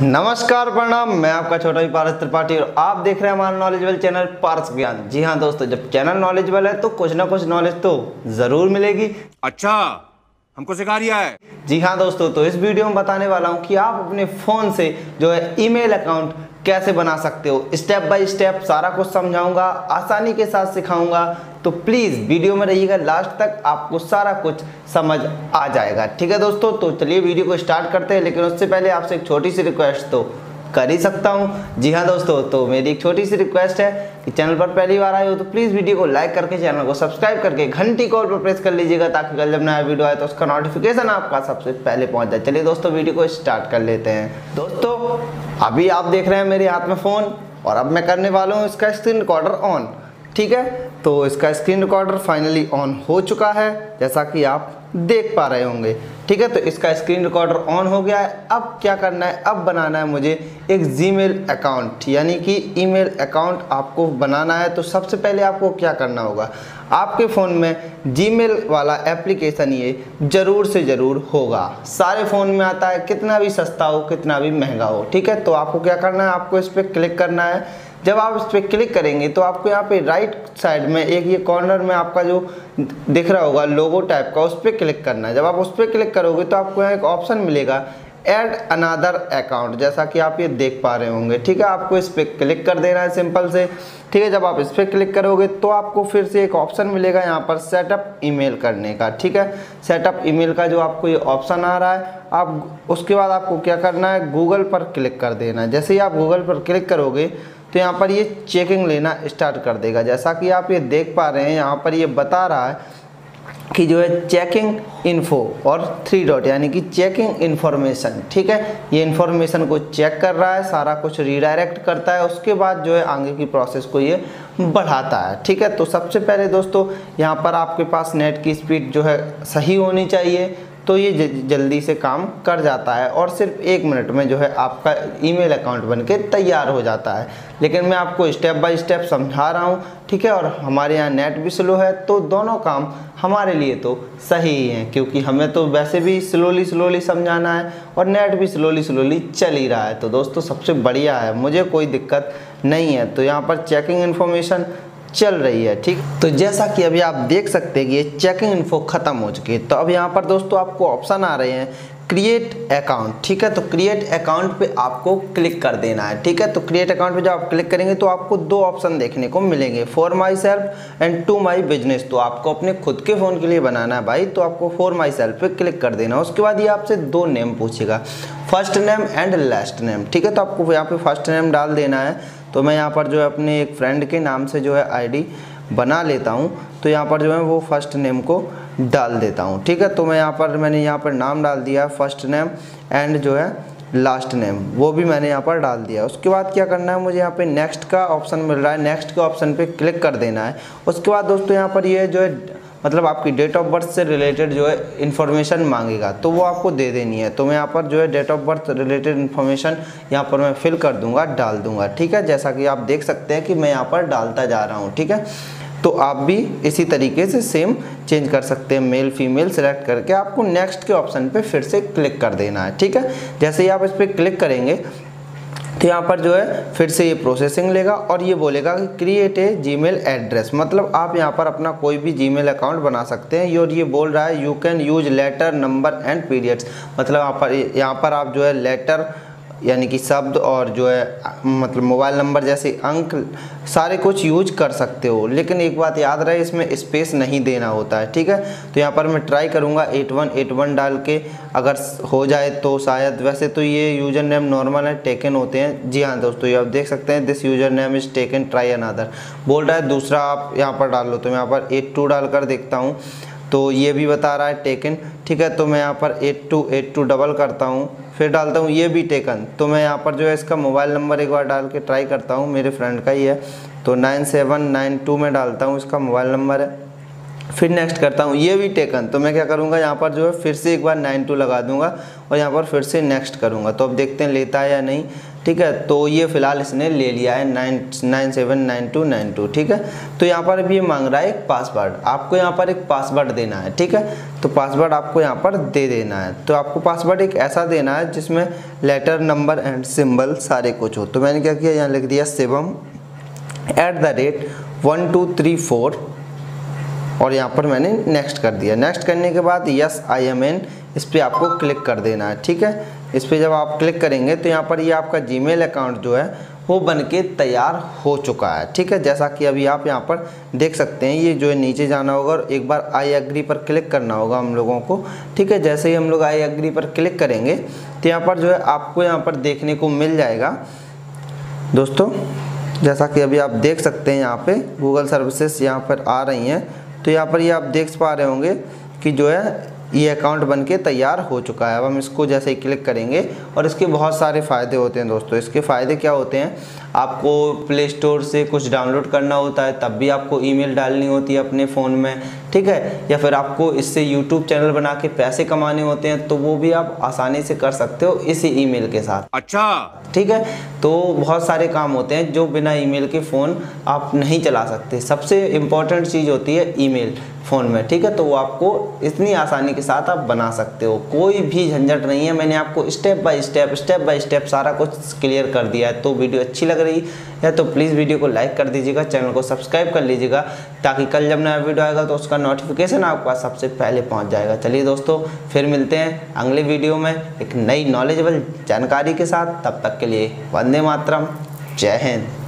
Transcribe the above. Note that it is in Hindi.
नमस्कार प्रणाम, मैं आपका छोटा भी पारस त्रिपाठी और आप देख रहे हैं हमारा नॉलेजेबल चैनल पारस ज्ञान। जी हाँ दोस्तों, जब चैनल नॉलेजेबल है तो कुछ ना कुछ नॉलेज तो जरूर मिलेगी। अच्छा, हमको सिखा रिया है। जी हाँ दोस्तों, तो इस वीडियो में बताने वाला हूँ कि आप अपने फोन से जो है ईमेल अकाउंट कैसे बना सकते हो। स्टेप बाय स्टेप सारा कुछ समझाऊंगा, आसानी के साथ सिखाऊंगा, तो प्लीज़ वीडियो में रहिएगा लास्ट तक, आपको सारा कुछ समझ आ जाएगा। ठीक है दोस्तों, तो चलिए वीडियो को स्टार्ट करते हैं। लेकिन उससे पहले आपसे एक छोटी सी रिक्वेस्ट तो कर ही सकता हूँ। जी हाँ दोस्तों, तो मेरी एक छोटी सी रिक्वेस्ट है कि चैनल पर पहली बार आए हो तो प्लीज़ वीडियो को लाइक करके चैनल को सब्सक्राइब करके घंटी कॉल पर प्रेस कर लीजिएगा, ताकि कल जब नया वीडियो आए तो उसका नोटिफिकेशन आपका सबसे पहले पहुँच जाए। चलिए दोस्तों, वीडियो को स्टार्ट कर लेते हैं। दोस्तों, अभी आप देख रहे हैं मेरे हाथ में फ़ोन और अब मैं करने वाला हूँ इसका स्क्रीन रिकॉर्डर ऑन। ठीक है, तो इसका स्क्रीन रिकॉर्डर फाइनली ऑन हो चुका है, जैसा कि आप देख पा रहे होंगे। ठीक है, तो इसका स्क्रीन रिकॉर्डर ऑन हो गया है। अब क्या करना है, अब बनाना है मुझे एक जीमेल अकाउंट, यानी कि ईमेल अकाउंट आपको बनाना है। तो सबसे पहले आपको क्या करना होगा, आपके फ़ोन में जीमेल वाला एप्लीकेशन ये ज़रूर से ज़रूर होगा। सारे फ़ोन में आता है, कितना भी सस्ता हो कितना भी महंगा हो। ठीक है, तो आपको क्या करना है, आपको इस पर क्लिक करना है। जब आप इस पर क्लिक करेंगे तो आपको यहाँ पे राइट साइड में एक ये कॉर्नर में आपका जो दिख रहा होगा लोगो टाइप का, उस पर क्लिक करना है। जब आप उस पर क्लिक करोगे तो आपको यहाँ एक ऑप्शन मिलेगा ऐड अनदर अकाउंट, जैसा कि आप ये देख पा रहे होंगे। ठीक है, आपको इस पर क्लिक कर देना है सिंपल से। ठीक है, जब आप इस पर क्लिक करोगे तो आपको फिर से एक ऑप्शन मिलेगा यहाँ पर सेटअप ईमेल करने का। ठीक है, सेटअप ईमेल का जो आपको ये ऑप्शन आ रहा है, आप उसके बाद आपको क्या करना है, गूगल पर क्लिक कर देना है। जैसे ही आप गूगल पर क्लिक करोगे तो यहाँ पर ये चेकिंग लेना स्टार्ट कर देगा। जैसा कि आप ये देख पा रहे हैं, यहाँ पर ये बता रहा है कि जो है चेकिंग इन्फो और 3 डॉट, यानी कि चेकिंग इन्फॉर्मेशन। ठीक है, ये इन्फॉर्मेशन को चेक कर रहा है, सारा कुछ रीडायरेक्ट करता है, उसके बाद जो है आगे की प्रोसेस को ये बढ़ाता है। ठीक है, तो सबसे पहले दोस्तों यहाँ पर आपके पास नेट की स्पीड जो है सही होनी चाहिए, तो ये जल्दी से काम कर जाता है और सिर्फ 1 मिनट में जो है आपका ईमेल अकाउंट बनके तैयार हो जाता है। लेकिन मैं आपको स्टेप बाय स्टेप समझा रहा हूँ। ठीक है, और हमारे यहाँ नेट भी स्लो है, तो दोनों काम हमारे लिए तो सही ही हैं, क्योंकि हमें तो वैसे भी स्लोली समझाना है और नेट भी स्लोली चल ही रहा है। तो दोस्तों सबसे बढ़िया है, मुझे कोई दिक्कत नहीं है। तो यहाँ पर चेकिंग इन्फॉर्मेशन चल रही है। ठीक, तो जैसा कि अभी आप देख सकते हैं कि ये चेकिंग इन्फो खत्म हो चुकी है। तो अब यहाँ पर दोस्तों आपको ऑप्शन आ रहे हैं क्रिएट अकाउंट। ठीक है, तो क्रिएट अकाउंट पे आपको क्लिक कर देना है। ठीक है, तो क्रिएट अकाउंट पे जब आप क्लिक करेंगे तो आपको 2 ऑप्शन देखने को मिलेंगे, for myself and to my business. तो आपको अपने खुद के फ़ोन के लिए बनाना है भाई, तो आपको फॉर माई सेल्फ पे क्लिक कर देना। उसके बाद ये आपसे 2 नेम पूछेगा, first name and last name. ठीक है, तो आपको यहाँ पे फर्स्ट नेम डाल देना है। तो मैं यहाँ पर जो है अपने एक फ्रेंड के नाम से जो है आईडी बना लेता हूँ, तो यहाँ पर जो है वो फर्स्ट नेम को डाल देता हूँ। ठीक है, तो मैंने यहाँ पर नाम डाल दिया फर्स्ट नेम एंड जो है लास्ट नेम, वो भी मैंने यहाँ पर डाल दिया। उसके बाद क्या करना है, मुझे यहाँ पे नेक्स्ट का ऑप्शन मिल रहा है, नेक्स्ट के ऑप्शन पे क्लिक कर देना है। उसके बाद दोस्तों यहाँ पर ये जो है मतलब आपकी डेट ऑफ बर्थ से रिलेटेड जो है इन्फॉर्मेशन मांगेगा, तो वो आपको दे देनी है। तो मैं यहाँ पर जो है date of birth related information यहाँ पर मैं फिल कर दूंगा, डाल दूंगा। ठीक है, जैसा कि आप देख सकते हैं कि मैं यहाँ पर डालता जा रहा हूँ। ठीक है, तो आप भी इसी तरीके से सेम चेंज कर सकते हैं, मेल फीमेल सेलेक्ट करके आपको नेक्स्ट के ऑप्शन पे फिर से क्लिक कर देना है। ठीक है, जैसे ही आप इस पर क्लिक करेंगे तो यहाँ पर जो है फिर से ये प्रोसेसिंग लेगा और ये बोलेगा कि क्रिएट ए जीमेल एड्रेस, मतलब आप यहाँ पर अपना कोई भी जीमेल अकाउंट बना सकते हैं। और ये बोल रहा है you can use letter number and periods, मतलब यहाँ पर आप जो है लेटर यानी कि शब्द और जो है मतलब मोबाइल नंबर जैसे अंक सारे कुछ यूज कर सकते हो। लेकिन एक बात याद रहे, इसमें स्पेस नहीं देना होता है। ठीक है, तो यहाँ पर मैं ट्राई करूँगा 8181 डाल के, अगर हो जाए तो शायद। वैसे तो ये यूज़र नेम नॉर्मल है, टेकन होते हैं। जी हाँ दोस्तों, ये आप देख सकते हैं this user name is taken, try another बोल रहा है, दूसरा आप यहाँ पर डाल लो। तो मैं यहाँ पर 82 डाल कर देखता हूँ, तो ये भी बता रहा है टेकन। ठीक है, तो मैं यहाँ पर 8282 डबल करता हूँ, फिर डालता हूँ ये भी टेकन। तो मैं यहाँ पर जो है इसका मोबाइल नंबर एक बार डाल के ट्राई करता हूँ, मेरे फ्रेंड का ही है, तो 9792 में डालता हूँ, इसका मोबाइल नंबर है। फिर नेक्स्ट करता हूँ, ये भी टेकन। तो मैं क्या करूँगा, यहाँ पर जो है फिर से एक बार 92 लगा दूंगा और यहाँ पर फिर से नेक्स्ट करूँगा। तो अब देखते हैं लेता है या नहीं। ठीक है, तो ये फ़िलहाल इसने ले लिया है 979292। ठीक है, तो यहाँ पर अभी ये मांग रहा है एक पासवर्ड। आपको यहाँ पर एक पासवर्ड देना है। ठीक है, तो पासवर्ड आपको यहाँ पर दे देना है। तो आपको पासवर्ड एक ऐसा देना है जिसमें लेटर, नंबर एंड सिंबल सारे कुछ हो। तो मैंने क्या किया, यहाँ लिख दिया shivam@1234 और यहाँ पर मैंने नेक्स्ट कर दिया। नेक्स्ट करने के बाद यस आई एम इन, इस पर आपको क्लिक कर देना है। ठीक है, इस पर जब आप क्लिक करेंगे तो यहाँ पर ये आपका जीमेल अकाउंट जो है वो बनके तैयार हो चुका है। ठीक है, जैसा कि अभी आप यहाँ पर देख सकते हैं, ये जो है नीचे जाना होगा और एक बार आई एग्री पर क्लिक करना होगा हम लोगों को। ठीक है, जैसे ही हम लोग आई एग्री पर क्लिक करेंगे तो यहाँ पर जो है आपको यहाँ पर देखने को मिल जाएगा दोस्तों, जैसा कि अभी आप देख सकते हैं यहाँ पे गूगल सर्विसेज यहाँ पर आ रही हैं। तो यहाँ पर ये आप देख पा रहे होंगे कि जो है ये अकाउंट बनके तैयार हो चुका है। अब हम इसको जैसे ही क्लिक करेंगे और इसके बहुत सारे फ़ायदे होते हैं दोस्तों। इसके फ़ायदे क्या होते हैं, आपको प्ले स्टोर से कुछ डाउनलोड करना होता है तब भी आपको ईमेल डालनी होती है अपने फ़ोन में। ठीक है, या फिर आपको इससे यूट्यूब चैनल बना के पैसे कमाने होते हैं तो वो भी आप आसानी से कर सकते हो इसी ईमेल के साथ। अच्छा, ठीक है, तो बहुत सारे काम होते हैं जो बिना ईमेल के फ़ोन आप नहीं चला सकते। सबसे इम्पॉर्टेंट चीज़ होती है ईमेल फ़ोन में। ठीक है, तो वो आपको इतनी आसानी के साथ आप बना सकते हो, कोई भी झंझट नहीं है। मैंने आपको स्टेप बाय स्टेप सारा कुछ क्लियर कर दिया है। तो वीडियो अच्छी लग रही है तो प्लीज़ वीडियो को लाइक कर दीजिएगा, चैनल को सब्सक्राइब कर लीजिएगा ताकि कल जब नया वीडियो आएगा तो उसका नोटिफिकेशन आपके पास सबसे पहले पहुंच जाएगा। चलिए दोस्तों, फिर मिलते हैं अगले वीडियो में एक नई नॉलेजेबल जानकारी के साथ। तब तक के लिए वंदे मातरम, जय हिंद।